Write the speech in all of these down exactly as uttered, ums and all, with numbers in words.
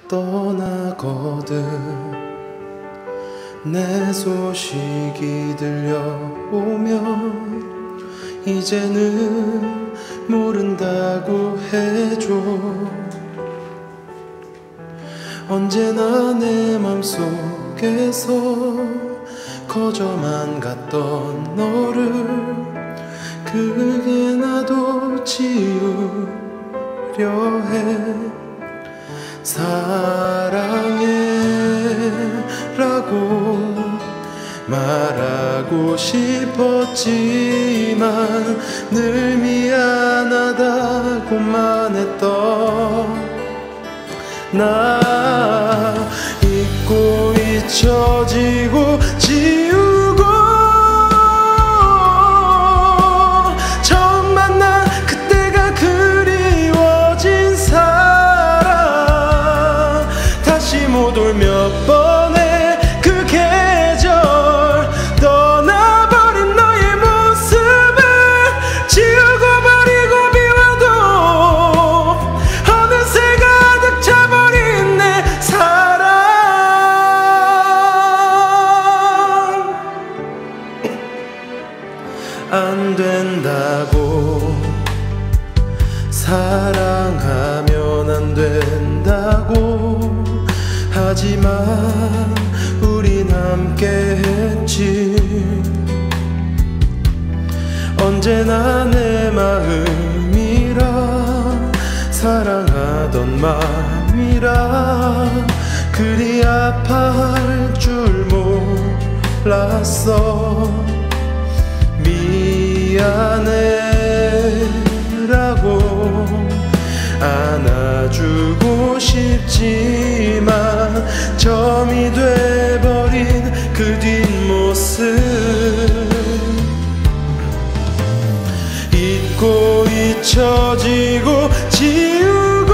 떠나거든. 내 소식이 들려오면 이제는 모른다고 해줘. 언제나 내 맘속에서 거저만 갔던 너를 그게 나도 지우려 해. 사랑해라고 말하고 싶었지만 늘 미안하다고만 했던 나 잊고 잊혀지고 지우고 처음 만난 그때가 그리워진 사람 다시 못 올 몇 번의 그 계절 떠나버린 너의 모습을 지우고 버리고 비워도 어느새 가득 차버린 내 사랑 안 된다고 사랑하면 안 된다고 하지만 우린 함께 했지. 언제나 내 마음이라 사랑하던 마음이라 그리 아파할 줄 몰랐어. 미안해라고 안아주고 싶지만 점이 돼버린 그 뒷모습 잊고 잊혀지고 지우고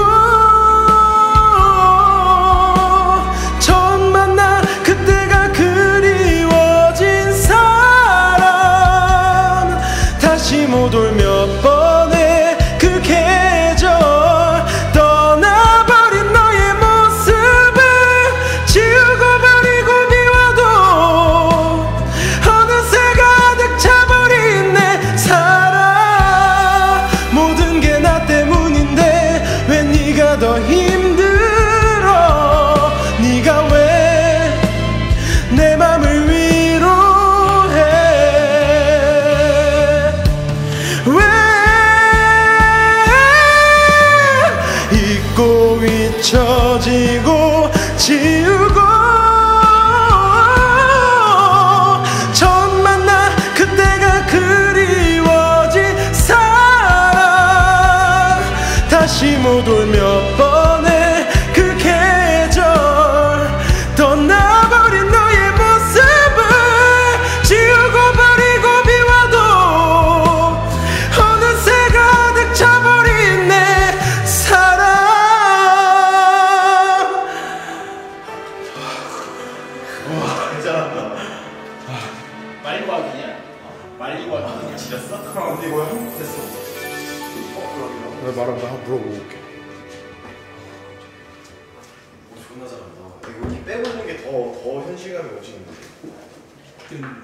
처음 만난 그때가 그리워진 사람 다시 못 올 몇 번의 그 계절 떠나버린 너의 모습을 지우고 버리고 비워도 어느새 가득 차버린 내 사랑 모든 게 나 때문인데 왜 네가 더 힘들어. 네가 왜 내 맘을 위로해. 왜 잊고 잊혀지고 지우고 처음 만난 그때가 그리워진 사랑 다시 못 올 몇 번의 그 계절 떠나버린 너의 모습을 지우고 버리고 비워도 어느새 가득 차버린 내 사랑. 와, 괜찮았다. 말리고 하기냐? 말리고 하기냐? 지렸어? 그럼 언니 뭐야? 됐어. 어, 그러게요. 내가 말한 거 한번 물어보고 올게. 오, 존나 잘한다. 이거 빼고 있는 게 더, 더 현실감이 오지는데.